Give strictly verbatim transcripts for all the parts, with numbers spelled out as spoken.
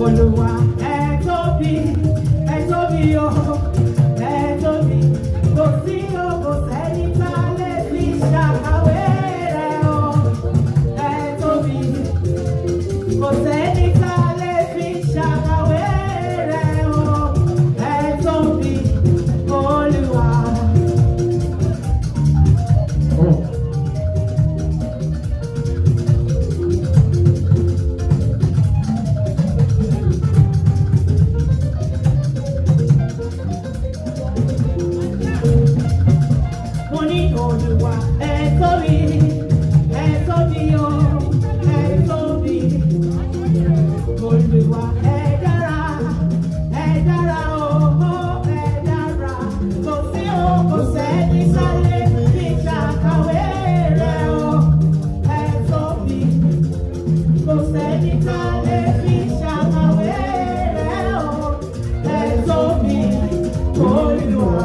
Olúwa ẹ tóbi, ẹ tóbi o, ẹ tóbi, kò sí o, kò sẹ́ni tá lè fi ṣàkàwé rẹ̀ o. Ẹ tóbi, kò sẹ́ni tá lè fi ṣàkàwé rẹ̀ o. Ẹ tóbi, Olúwa. Olúwa ẹ tóbi, ẹ tóbi o, ẹ tóbi. Olúwa ẹ dára, ẹ dára o, ẹ dára. Kò sí o, kò sẹ́ni sálẹ̀ fi ṣàkàwé rẹ̀ o. Ẹ tóbi, kò sẹ́ni sálẹ̀ fi ṣàkàwé rẹ̀ o. Ẹ tóbi, Olúwa.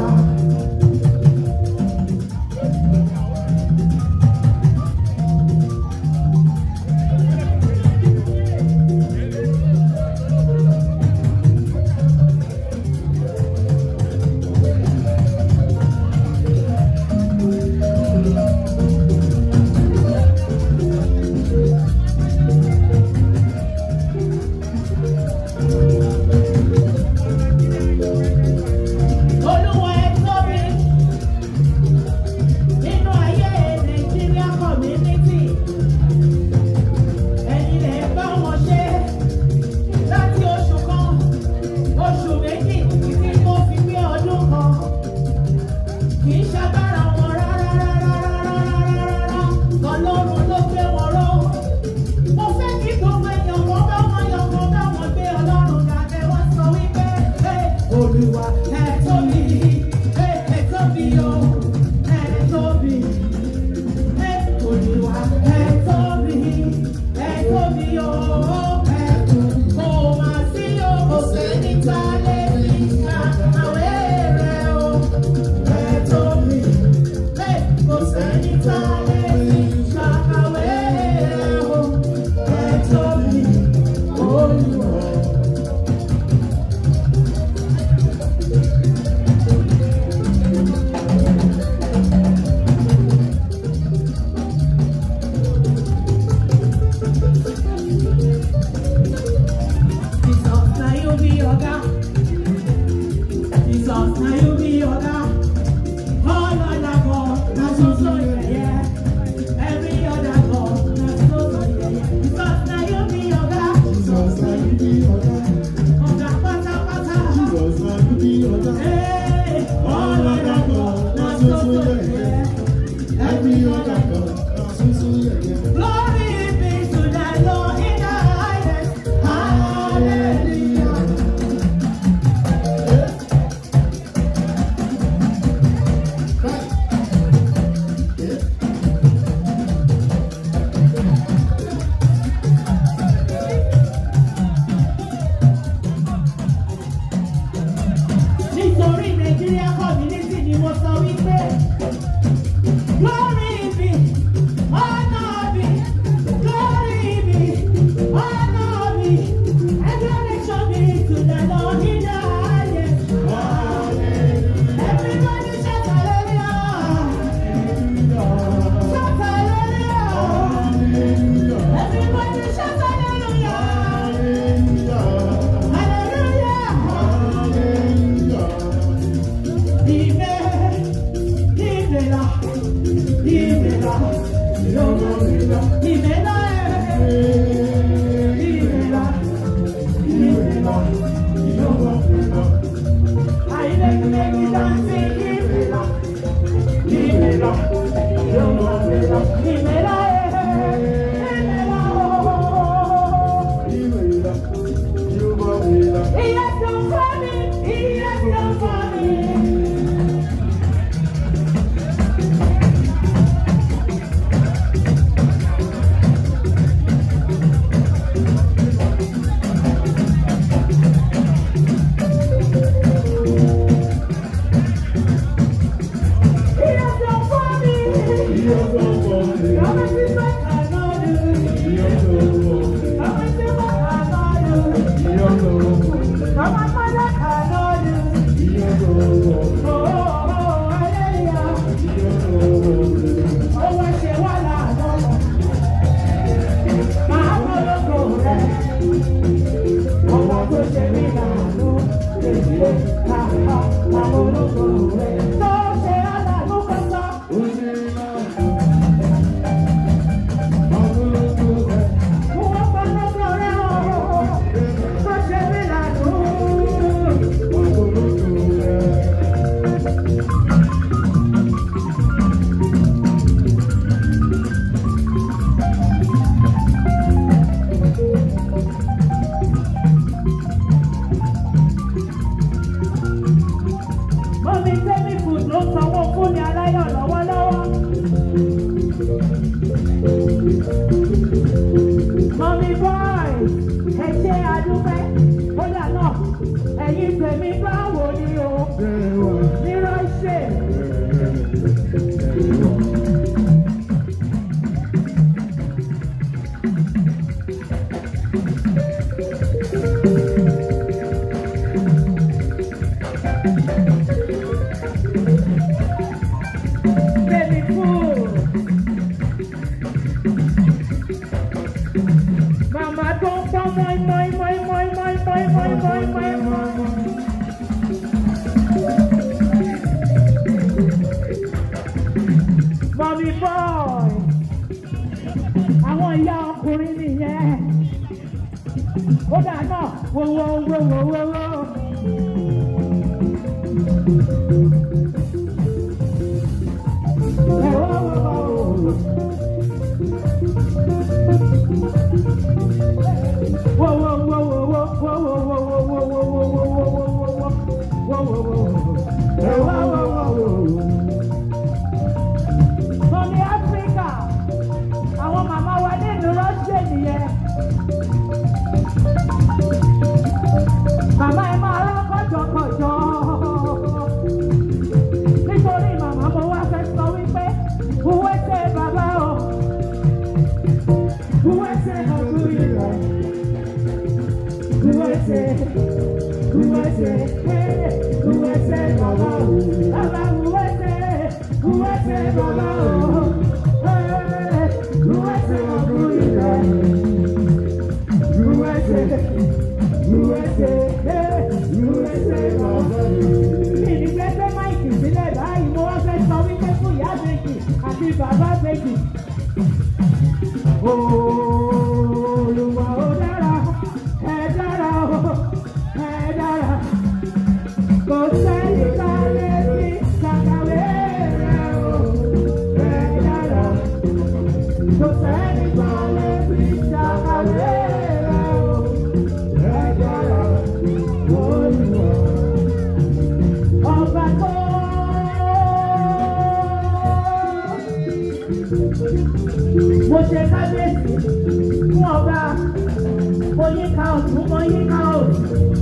moi, moi, moi, moi, moi, moi, moi, moi, moi, moi. Mommy boy, àwọn ìyá ọkùnrin nìyẹn. Ó dà náà, wo wo wo wo wo wo. From Africa, àwọn màmá wa nínú Rochdale nìyẹn. Màmá ẹ máa rán kọ̀jọ̀kọ̀jọ̀. Nítorí màmá mo wá fẹ́ sọ wípé, wúwẹ́ ṣe bàbá o, wúwẹ́ ṣe ọkùnrin rẹ̀, wúwẹ́ ṣe, wúwẹ́ ṣe, wúwẹ́ ṣe bàbá o, bàbá wúwẹ́ ṣe, wúwẹ́ ṣe bàbá o, wúwẹ́ ṣe ọkùnrin rẹ̀, wúwẹ́ ṣe, wúwẹ́ ṣe, wúwẹ́ ṣe bàbá o. Ìdí gbẹ́gbẹ́ máìkì sílẹ̀ báyìí mo wá fẹ́ sọ wípé fún ìyá méjì àti bàbá méjì. Olúwa ó dára, ẹ dára o, ẹ dára. Kò sẹ́ni ká lè fi ṣàkàwé rẹ̀ o, ẹ dára. Kò sẹ́ni ká lè fi ṣàkàwé rẹ̀ o, ẹ dára. Olúwa ọba tó. Mo ṣe kábíyèsí fún ọba, mo yíká ọ̀tún, mo yíká òsì.